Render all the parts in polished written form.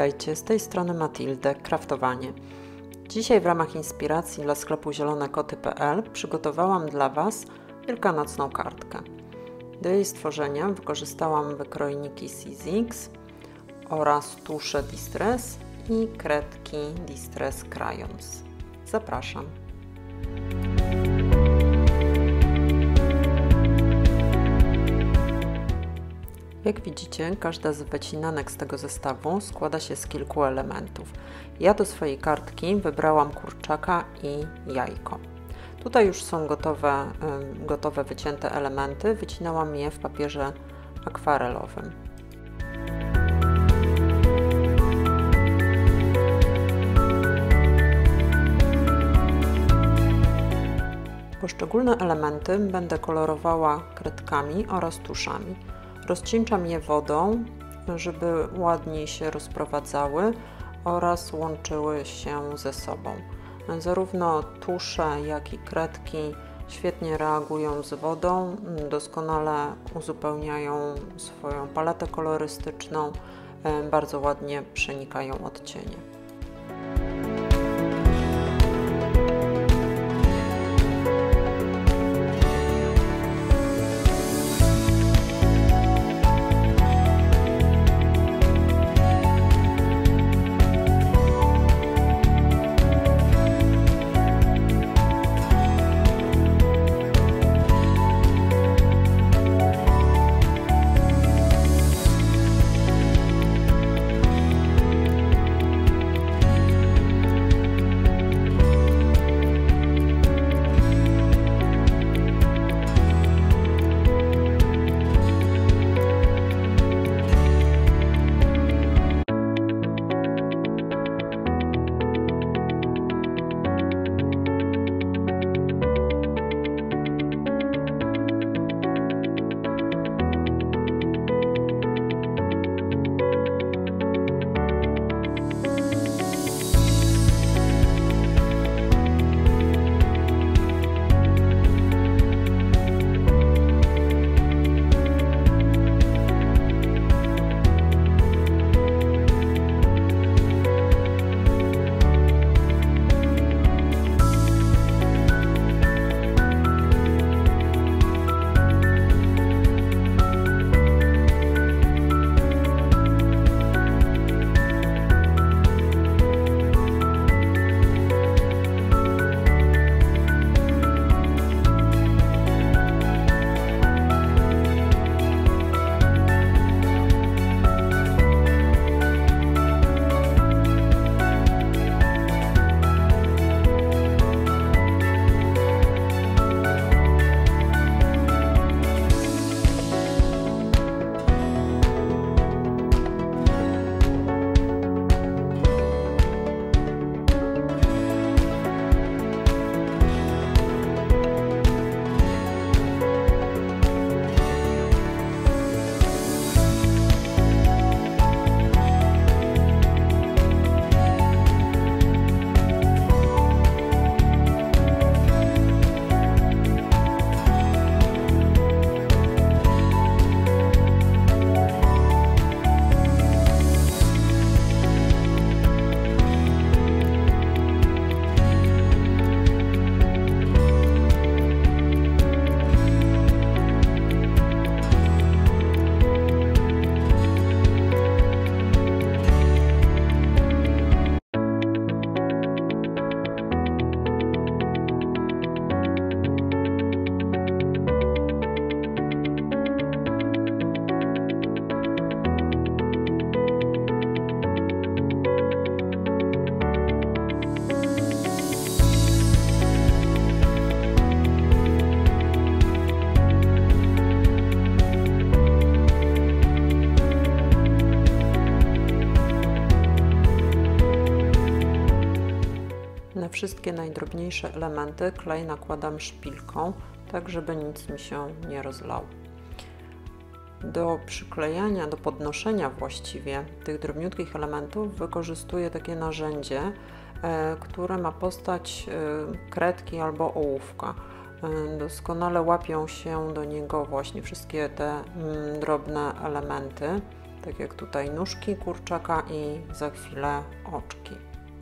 Witajcie, z tej strony Matylde, Kraftowanie. Dzisiaj w ramach inspiracji dla sklepu zielonekoty.pl przygotowałam dla Was wielkanocną kartkę. Do jej stworzenia wykorzystałam wykrojniki Sizzix oraz tusze Distress i kredki Distress Crayons. Zapraszam. Jak widzicie, każda z wycinanek z tego zestawu składa się z kilku elementów. Ja do swojej kartki wybrałam kurczaka i jajko. Tutaj już są gotowe wycięte elementy, wycinałam je w papierze akwarelowym. Poszczególne elementy będę kolorowała kredkami oraz tuszami. Rozcieńczam je wodą, żeby ładniej się rozprowadzały oraz łączyły się ze sobą. Zarówno tusze, jak i kredki świetnie reagują z wodą, doskonale uzupełniają swoją paletę kolorystyczną, bardzo ładnie przenikają odcienie. Na wszystkie najdrobniejsze elementy klej nakładam szpilką, tak żeby nic mi się nie rozlało. Do przyklejania, do podnoszenia właściwie tych drobniutkich elementów wykorzystuję takie narzędzie, które ma postać kredki albo ołówka. Doskonale łapią się do niego właśnie wszystkie te drobne elementy tak jak tutaj nóżki kurczaka i za chwilę oczki.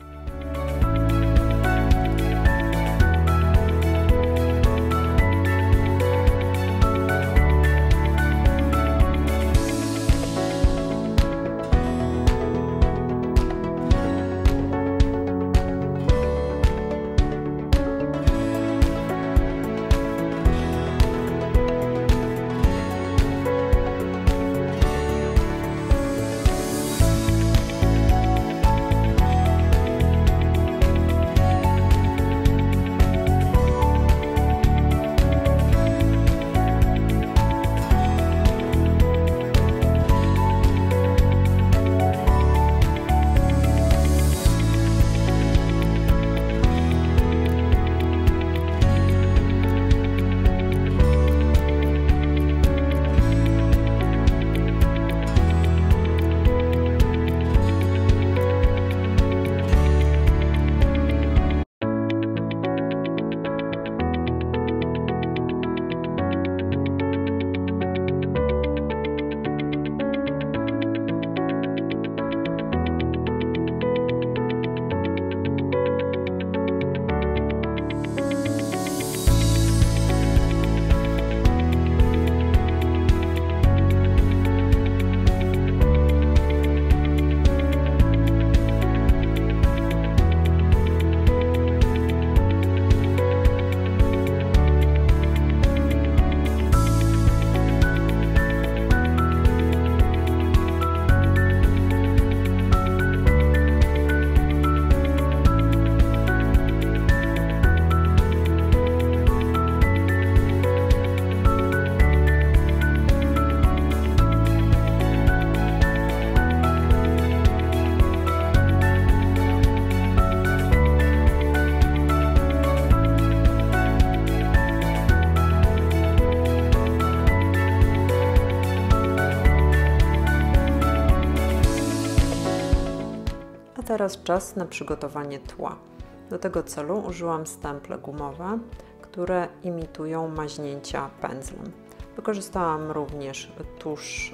Teraz czas na przygotowanie tła. Do tego celu użyłam stemple gumowe, które imitują maźnięcia pędzlem. Wykorzystałam również tusz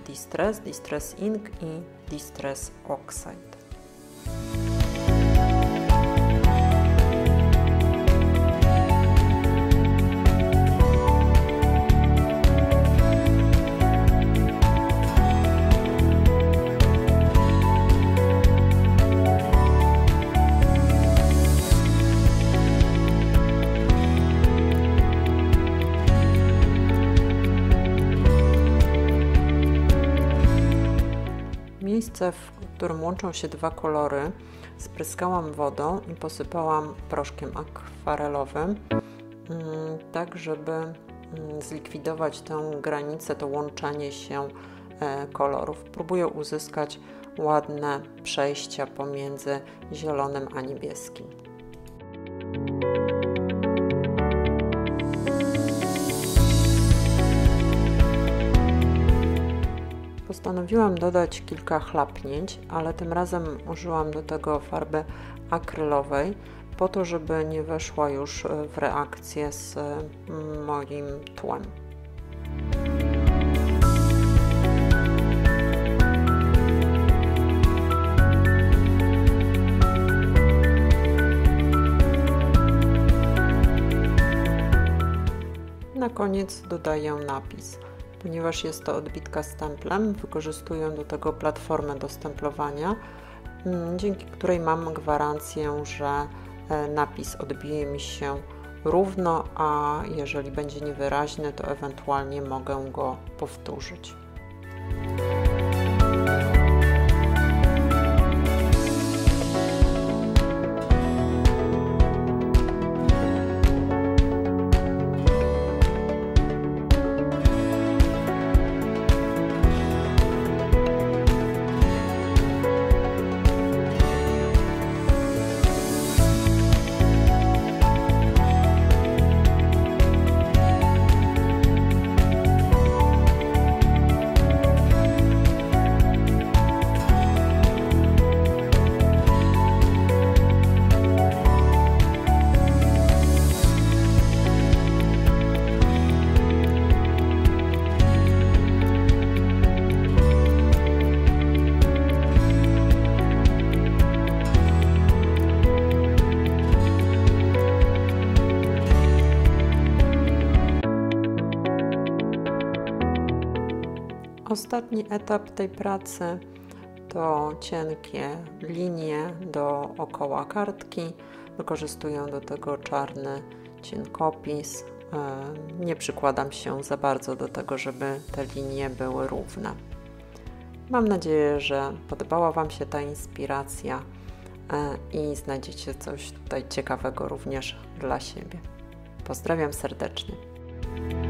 Distress Ink i Distress Oxide. Miejsce, w którym łączą się dwa kolory, spryskałam wodą i posypałam proszkiem akwarelowym, tak żeby zlikwidować tę granicę, to łączenie się kolorów. Próbuję uzyskać ładne przejścia pomiędzy zielonym a niebieskim. Postanowiłam dodać kilka chlapnięć, ale tym razem użyłam do tego farby akrylowej, po to, żeby nie weszła już w reakcję z moim tłem. Na koniec dodaję napis. Ponieważ jest to odbitka stemplem, wykorzystuję do tego platformę do stemplowania, dzięki której mam gwarancję, że napis odbije mi się równo, a jeżeli będzie niewyraźny, to ewentualnie mogę go powtórzyć. ostatni etap tej pracy to cienkie linie dookoła kartki. Wykorzystuję do tego czarny cienkopis. Nie przykładam się za bardzo do tego, żeby te linie były równe. Mam nadzieję, że podobała Wam się ta inspiracja i znajdziecie coś tutaj ciekawego również dla siebie. Pozdrawiam serdecznie.